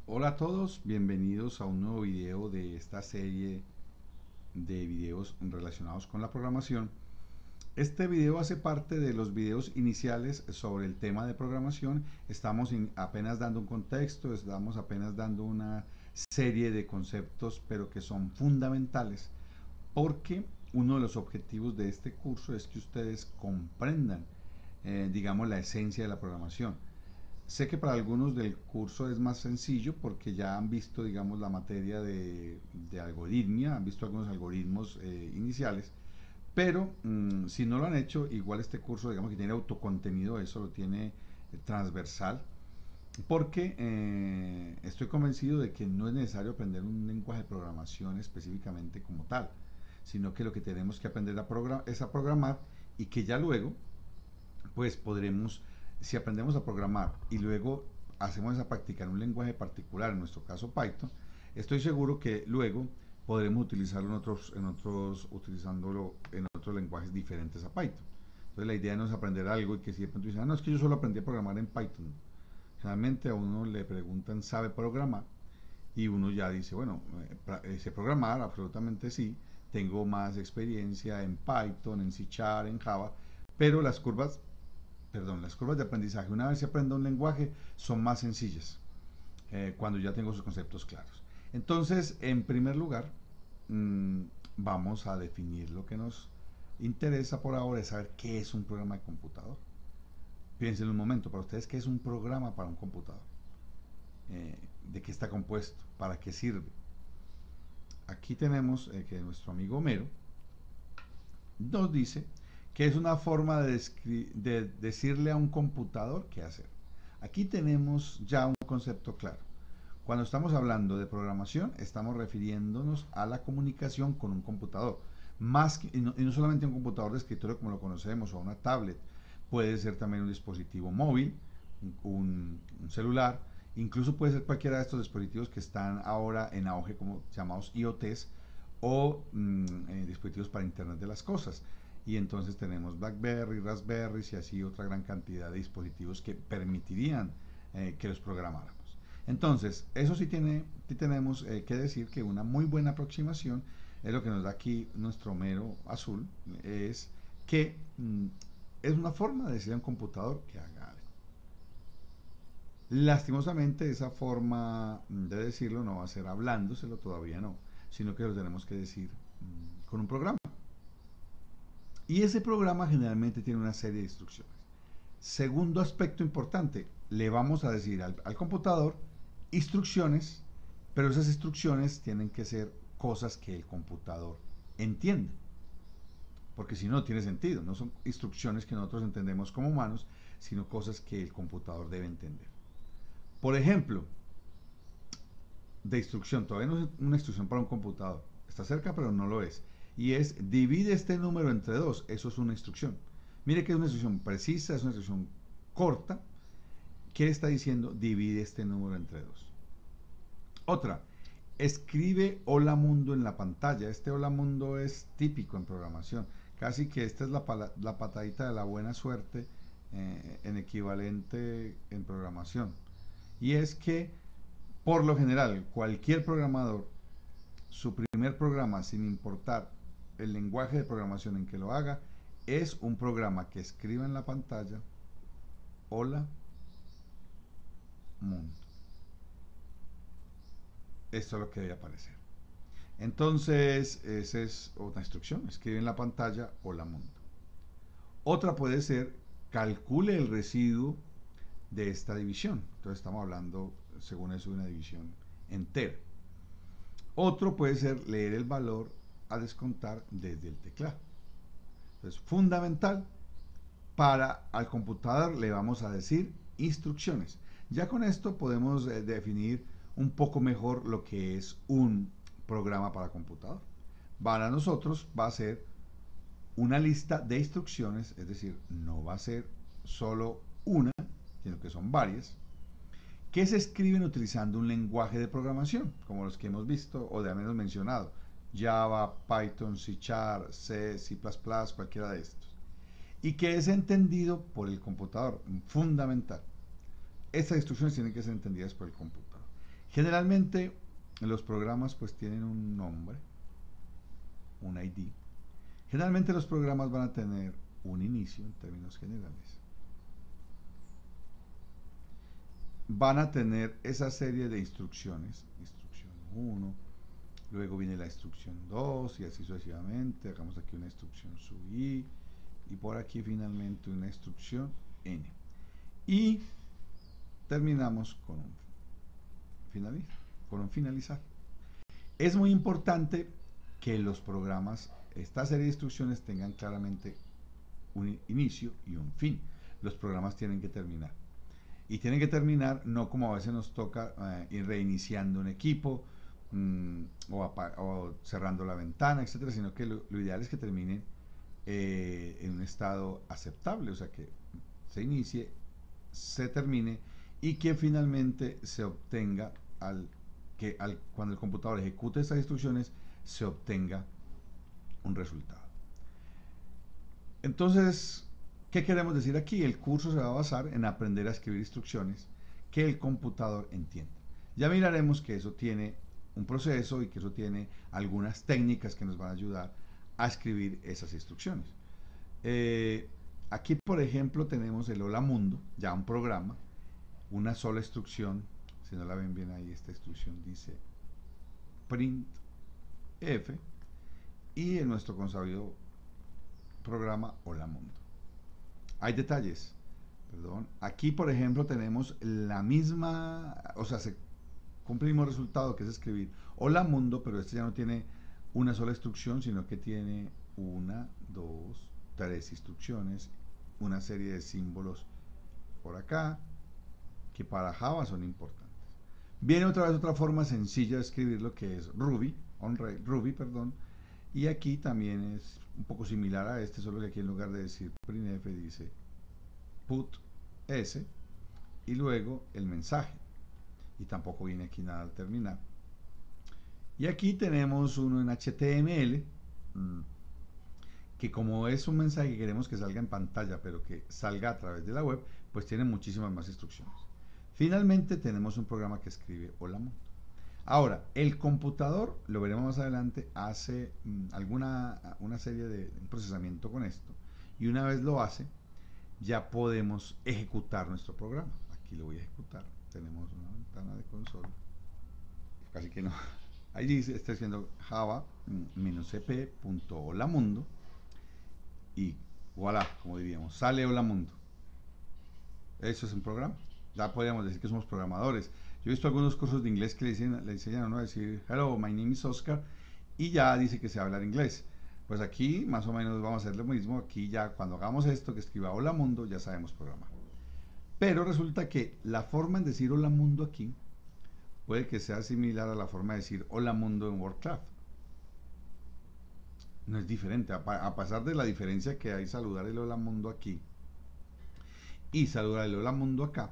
Hola a todos, bienvenidos a un nuevo video de esta serie de videos relacionados con la programación. Este video hace parte de los videos iniciales sobre el tema de programación. Estamos apenas dando un contexto, estamos apenas dando una serie de conceptos, pero que son fundamentales porque uno de los objetivos de este curso es que ustedes comprendan, digamos, la esencia de la programación. Sé que para algunos del curso es más sencillo porque ya han visto, digamos, la materia de algoritmia, han visto algunos algoritmos iniciales, pero si no lo han hecho, igual este curso, digamos que tiene autocontenido, eso lo tiene transversal, porque estoy convencido de que no es necesario aprender un lenguaje de programación específicamente como tal, sino que lo que tenemos que aprender es a programar y que ya luego pues podremos, si aprendemos a programar y luego hacemos esa práctica en un lenguaje particular, en nuestro caso Python, estoy seguro que luego podremos utilizarlo utilizándolo en otros lenguajes diferentes a Python. Entonces la idea no es aprender algo y que si de pronto dicen, no, es que yo solo aprendí a programar en Python. Generalmente a uno le preguntan, ¿sabe programar? Y uno ya dice, bueno, sé programar, absolutamente sí, tengo más experiencia en Python, en C Sharp, en Java, pero las curvas de aprendizaje, una vez se aprenda un lenguaje, son más sencillas cuando ya tengo sus conceptos claros. Entonces, en primer lugar, mmm, vamos a definir lo que nos interesa por ahora, es saber qué es un programa de computador. Piensen un momento, para ustedes, ¿qué es un programa para un computador? ¿De qué está compuesto? ¿Para qué sirve? Aquí tenemos que nuestro amigo Homero nos dice que es una forma de decirle a un computador qué hacer. Aquí tenemos ya un concepto claro. Cuando estamos hablando de programación, estamos refiriéndonos a la comunicación con un computador. Y no solamente un computador de escritorio como lo conocemos o una tablet, puede ser también un dispositivo móvil, un celular, incluso puede ser cualquiera de estos dispositivos que están ahora en auge como llamados IoTs o dispositivos para Internet de las Cosas. Y entonces tenemos BlackBerry, Raspberry y así otra gran cantidad de dispositivos que permitirían que los programáramos. Entonces, eso sí tenemos que decir que una muy buena aproximación es lo que nos da aquí nuestro mero azul, es que es una forma de decir a un computador que haga algo. Lastimosamente, esa forma de decirlo no va a ser hablándoselo, todavía no, sino que lo tenemos que decir con un programa. Y ese programa generalmente tiene una serie de instrucciones. Segundo aspecto importante, le vamos a decir al computador instrucciones, pero esas instrucciones tienen que ser cosas que el computador entiende. Porque si no, tiene sentido. No son instrucciones que nosotros entendemos como humanos, sino cosas que el computador debe entender. Por ejemplo, de instrucción, todavía no es una instrucción para un computador. Está cerca, pero no lo es. Y es divide este número entre dos. Eso es una instrucción. Mire que es una instrucción precisa, es una instrucción corta. ¿Qué está diciendo? Divide este número entre dos. Otra, escribe hola mundo en la pantalla. Este hola mundo es típico en programación. Casi que esta es la patadita de la buena suerte en equivalente en programación. Y es que, por lo general, cualquier programador, su primer programa, sin importar el lenguaje de programación en que lo haga, es un programa que escriba en la pantalla hola mundo. Esto es lo que debe aparecer. Entonces, esa es otra instrucción. Escribe en la pantalla hola mundo. Otra puede ser calcule el residuo de esta división. Entonces estamos hablando, según eso, de una división entera. Otro puede ser leer el valor a descontar desde el teclado. Entonces, fundamental, para al computador le vamos a decir instrucciones. Ya con esto podemos definir un poco mejor lo que es un programa para computador. Para nosotros va a ser una lista de instrucciones, es decir, no va a ser solo una, sino que son varias, que se escriben utilizando un lenguaje de programación, como los que hemos visto o de al menos mencionado, Java, Python, C Sharp, C, C++, cualquiera de estos, y que es entendido por el computador, fundamental. Estas instrucciones tienen que ser entendidas por el computador. Generalmente los programas pues tienen un nombre, un ID. Generalmente los programas van a tener un inicio en términos generales. Van a tener esa serie de instrucciones, instrucción 1, luego viene la instrucción 2 y así sucesivamente. Hagamos aquí una instrucción sub i y por aquí finalmente una instrucción n. Y terminamos con un finalizar. Es muy importante que los programas, esta serie de instrucciones, tengan claramente un inicio y un fin. Los programas tienen que terminar. Y tienen que terminar no como a veces nos toca ir reiniciando un equipo o cerrando la ventana, etcétera, sino que lo ideal es que terminen en un estado aceptable, o sea que se inicie, se termine y que finalmente se obtenga cuando el computador ejecute estas instrucciones se obtenga un resultado. Entonces, ¿qué queremos decir aquí? El curso se va a basar en aprender a escribir instrucciones que el computador entienda. Ya miraremos que eso tiene un proceso y que eso tiene algunas técnicas que nos van a ayudar a escribir esas instrucciones. Aquí, por ejemplo, tenemos el Hola Mundo, ya un programa, una sola instrucción. Si no la ven bien ahí, esta instrucción dice print f y en nuestro consabido programa Hola Mundo. Hay detalles, perdón. Aquí, por ejemplo, tenemos la misma, o sea, se cumple el mismo resultado que es escribir Hola Mundo, pero este ya no tiene una sola instrucción, sino que tiene 1, 2, 3 instrucciones, una serie de símbolos por acá, que para Java son importantes. Viene otra vez otra forma sencilla de escribir lo que es Ruby, y aquí también es un poco similar a este, solo que aquí en lugar de decir printf dice put s y luego el mensaje, y tampoco viene aquí nada al terminar. Y aquí tenemos uno en HTML, que como es un mensaje que queremos que salga en pantalla, pero que salga a través de la web, pues tiene muchísimas más instrucciones. Finalmente tenemos un programa que escribe Hola Mundo. Ahora, el computador, lo veremos más adelante, hace una serie de procesamiento con esto, y una vez lo hace, ya podemos ejecutar nuestro programa. Aquí lo voy a ejecutar. Tenemos una ventana de consola. Casi que no. Ahí dice, está haciendo java-cp.holamundo y voilà, como diríamos, sale Hola Mundo. Eso es un programa. Ya podríamos decir que somos programadores. Yo he visto algunos cursos de inglés que le enseñan a uno a decir hello, my name is Oscar, y ya dice que se habla inglés. Pues aquí más o menos vamos a hacer lo mismo. Aquí ya cuando hagamos esto, que escriba Hola Mundo, ya sabemos programar. Pero resulta que la forma en decir Hola Mundo aquí puede que sea similar a la forma de decir Hola Mundo en Warcraft. No es diferente, a pesar de la diferencia que hay saludar el Hola Mundo aquí y saludar el Hola Mundo acá,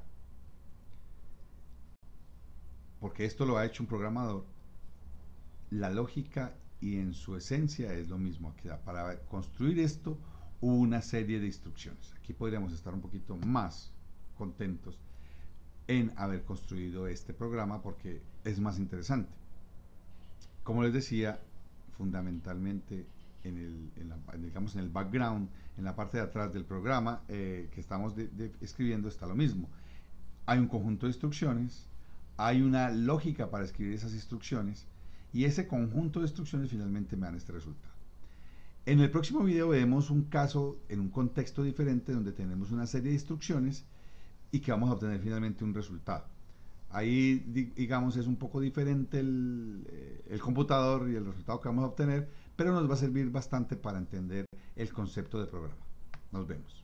porque esto lo ha hecho un programador, la lógica y en su esencia es lo mismo. Aquí para construir esto hubo una serie de instrucciones. Aquí podríamos estar un poquito más contentos en haber construido este programa porque es más interesante. Como les decía, fundamentalmente en el background, en la parte de atrás del programa que estamos escribiendo está lo mismo. Hay un conjunto de instrucciones, hay una lógica para escribir esas instrucciones y ese conjunto de instrucciones finalmente me dan este resultado. En el próximo video vemos un caso en un contexto diferente donde tenemos una serie de instrucciones y que vamos a obtener finalmente un resultado. Ahí, digamos, es un poco diferente el computador y el resultado que vamos a obtener, pero nos va a servir bastante para entender el concepto de programa. Nos vemos.